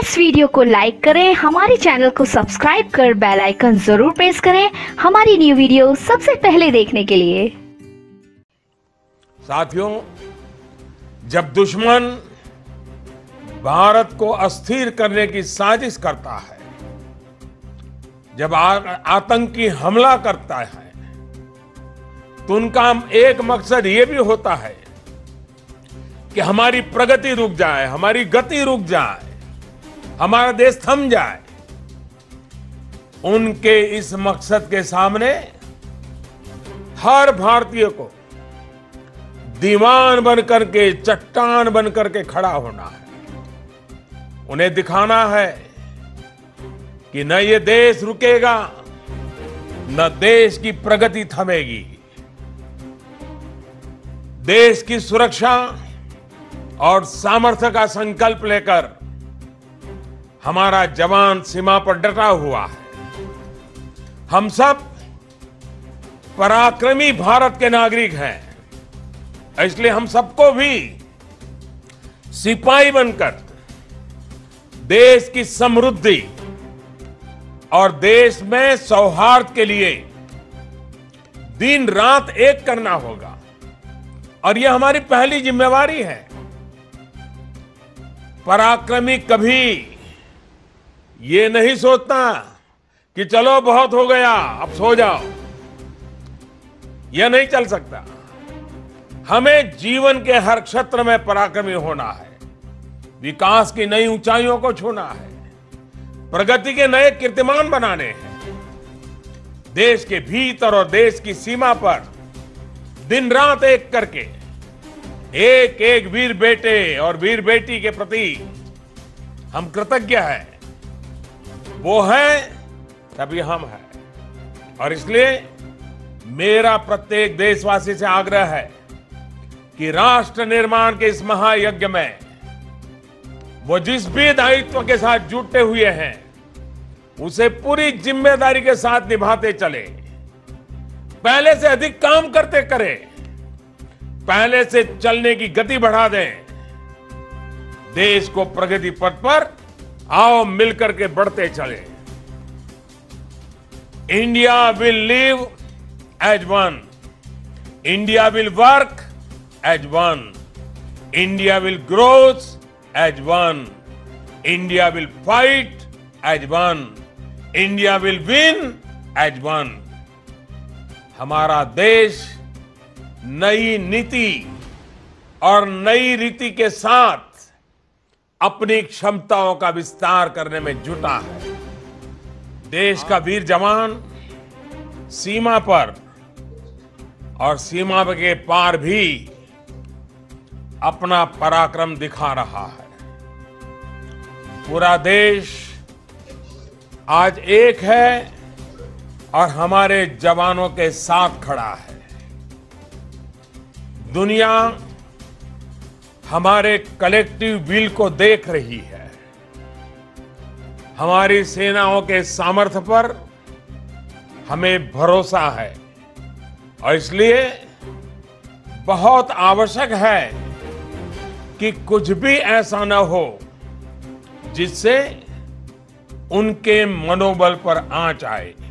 इस वीडियो को लाइक करें, हमारे चैनल को सब्सक्राइब कर बेल आइकन जरूर प्रेस करें हमारी न्यू वीडियो सबसे पहले देखने के लिए। साथियों, जब दुश्मन भारत को अस्थिर करने की साजिश करता है, जब आतंकी हमला करता है, तो उनका एक मकसद ये भी होता है कि हमारी प्रगति रुक जाए, हमारी गति रुक जाए, हमारा देश थम जाए। उनके इस मकसद के सामने हर भारतीय को दीवान बनकर के, चट्टान बनकर के खड़ा होना है। उन्हें दिखाना है कि न ये देश रुकेगा, न देश की प्रगति थमेगी। देश की सुरक्षा और सामर्थ्य का संकल्प लेकर हमारा जवान सीमा पर डटा हुआ है। हम सब पराक्रमी भारत के नागरिक हैं, इसलिए हम सबको भी सिपाही बनकर देश की समृद्धि और देश में सौहार्द के लिए दिन रात एक करना होगा, और यह हमारी पहली जिम्मेवारी है। पराक्रमी कभी ये नहीं सोचता कि चलो बहुत हो गया, अब सो जाओ। यह नहीं चल सकता। हमें जीवन के हर क्षेत्र में पराक्रमी होना है, विकास की नई ऊंचाइयों को छूना है, प्रगति के नए कीर्तिमान बनाने हैं। देश के भीतर और देश की सीमा पर दिन रात एक करके एक एक वीर बेटे और वीर बेटी के प्रति हम कृतज्ञ हैं। वो है तभी हम हैं। और इसलिए मेरा प्रत्येक देशवासी से आग्रह है कि राष्ट्र निर्माण के इस महायज्ञ में वो जिस भी दायित्व के साथ जुटे हुए हैं, उसे पूरी जिम्मेदारी के साथ निभाते चले। पहले से अधिक काम करते करें, पहले से चलने की गति बढ़ा दें। देश को प्रगति पथ पर आओ मिलकर के बढ़ते चले। India will live as one, India will work as one, India will growth as one, India will fight as one, India will win as one. हमारा देश नई नीति और नई रीति के साथ अपनी क्षमताओं का विस्तार करने में जुटा है। देश का वीर जवान सीमा पर और सीमा के पार भी अपना पराक्रम दिखा रहा है। पूरा देश आज एक है और हमारे जवानों के साथ खड़ा है। दुनिया हमारे कलेक्टिव विल को देख रही है। हमारी सेनाओं के सामर्थ्य पर हमें भरोसा है, और इसलिए बहुत आवश्यक है कि कुछ भी ऐसा न हो जिससे उनके मनोबल पर आंच आए।